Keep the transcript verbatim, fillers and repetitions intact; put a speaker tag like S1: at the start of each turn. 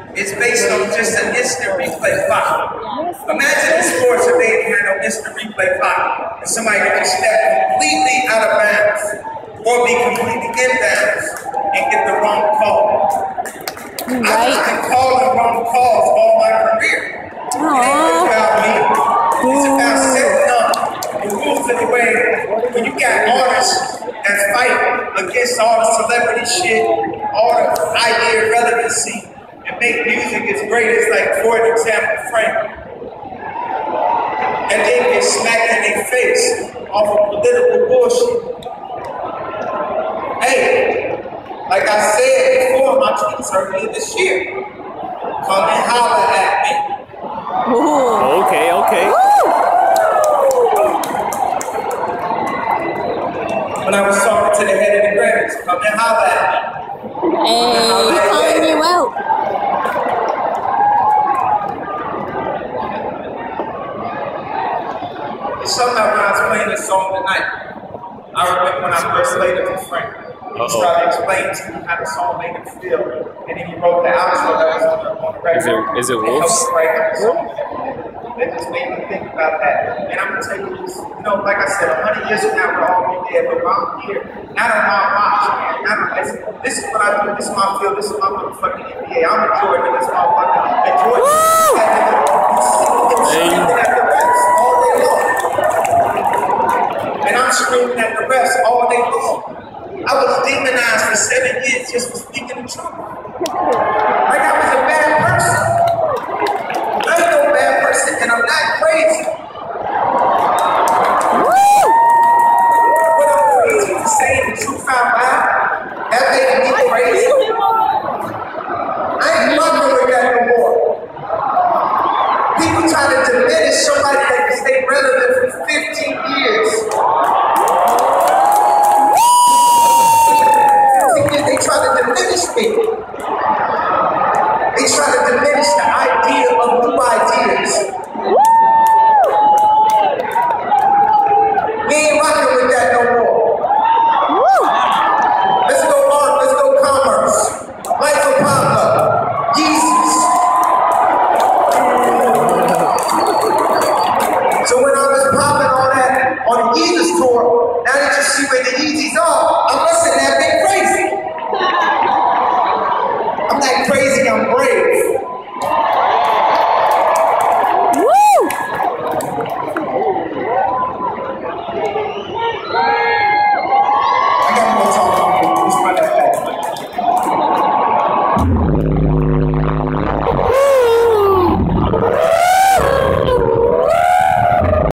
S1: is based on just an instant replay clock. Imagine in sports if they had no instant replay clock and somebody could just step completely out of bounds or be completely in bounds and get the wrong call. Right. I've been calling wrong calls all my career. Aww. It ain't about me. It's about setting up the rules in the way when you got artists that fight against all the celebrity shit, all the idea relevancy, and make music as great as, like, for an example, Frank. And they get smacked in their face off of political bullshit. Hey, like I said before, my tweets earlier this year, come and holler at me.
S2: Ooh. Okay, okay.
S1: Woo! When I was talking to the head of the Grammys, come and holler at me.
S3: Hey, he's calling you out.
S1: It's something about when I was playing this song tonight. I remember when I first played it with Frank. He uh -oh. started explaining to me how the song made him feel. And then he wrote the outro that was on the, on the record.
S2: Is it, is it Wolves?
S1: It just made me think about that. And I'm going to tell you this, you know, like I said, a hundred years from now, we're all be dead, but while I'm here, not on my watch, man. Not on, this, this is what I do, this is my field, this is my motherfucking N B A. I'm enjoying this motherfucker. Enjoying it. At the rest all day long. And I'm screaming at the rest all day long. I was demonized for seven years just for speaking the truth. Like I was a bad person. I ain't no bad person, and I'm not crazy. Woo! But I'm crazy for saying the truth out loud. That made me crazy. I ain't fucking with that no more. People try to diminish somebody that can stay relevant for fifteen years. They try to diminish me. They try to diminish the idea of new ideas. We ain't rocking with that no more. Let's go art, let's go commerce. Life for Pablo. Jesus. So when I was popping all that on the Jesus tour, now that you see where the Yeezys are, I must have that been crazy. I'm not crazy, I'm brave. Woo! I got more talking to do. Let's run that back.